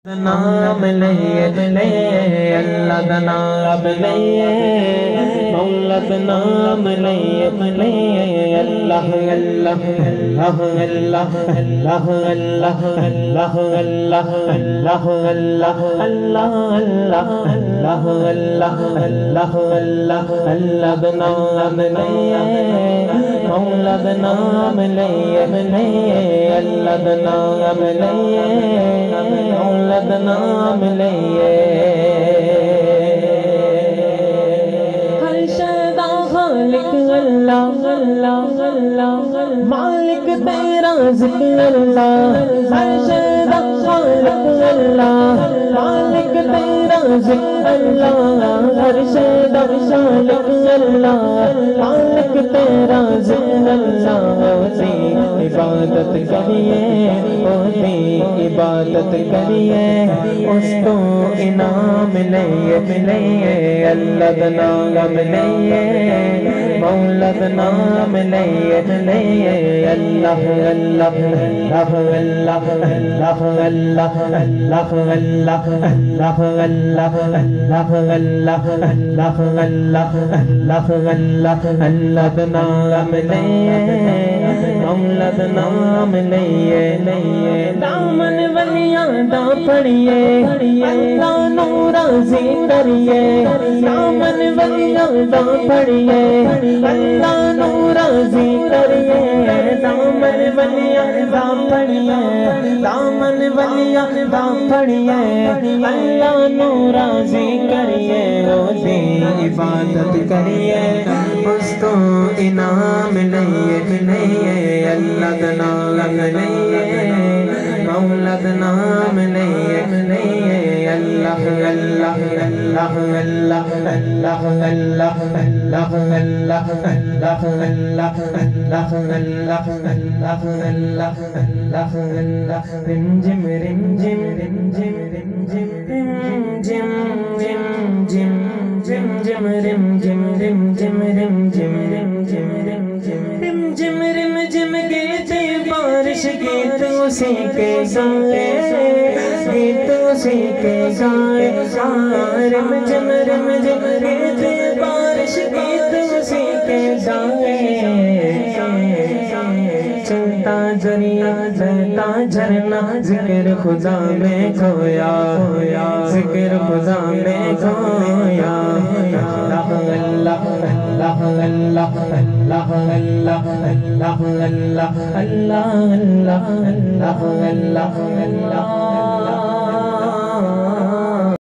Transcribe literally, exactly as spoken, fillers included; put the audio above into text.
نام لئے لئے اللہ دا نام لئے مولا دا نام لئے لئے اللہ اللہ اللہ اللہ اللہ اللہ اللہ اللہ اللہ اللہ اللہ اللہ اللہ اللہ اللہ اللہ دا نام لئے مولا دا نام لئے لئے اللہ دا نام لئے مولا دا نام لئے ہر شیدا خالق اللہ اللہ اللہ مالک تیرا ذکر اللہ ہر شیدا خالق اللہ مالک تیرا ذکر اللہ ہر شیدا خالق اللہ مالک تیرا ذکر اللہ عبادت کریے اوہی عبادت کریے اس تو انعام لئے لئے اللہ دا نام لئے مولا دا نام لئے لئے اللہ اللہ اللہ اللہ اللہ اللہ اللہ اللہ اللہ اللہ اللہ اللہ اللہ اللہ اللہ اللہ اللہ دا نام لئے مولا دا نام لئے لئے دامن ولیاں دا پڑھئے اللہ نو راضی کریے دامن ولیاں دا پڑھئے اللہ نو راضی کریے دامن ولیاں دا پڑھئے دامن ولیاں دا پڑھئے اللہ نو راضی کریے روزی عبادت کریے اس تو انعام لئے لئے اللہ دا نام لئے مولا دا نام لئے لئے اللہ اللہ اللہ اللہ اللہ اللہ اللہ اللہ اللہ اللہ اللہ اللہ اللہ اللہ اللہ اللہ رمجم رمجم رمجم رمجم رمجم جم جم جم رمجم رمجم رمجم رمجم رمجم رمجم گرتے بارش گیت اسی کے گائے گیت اسی کے گائے رمجم رمجم گرتے بارش گیت اسی کے گائے چلتا دریا چلتا جھرنا ذکر خدا میں کھویا ذکر خدا میں کھویا اللہ اللہ اللہ اللہ اللہ اللہ اللہ اللہ اللہ اللہ اللہ اللہ اللہ